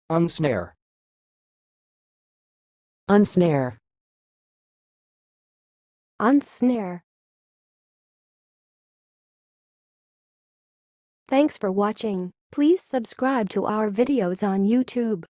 Unsnare. Unsnare. Unsnare. Thanks for watching. Please subscribe to our videos on YouTube.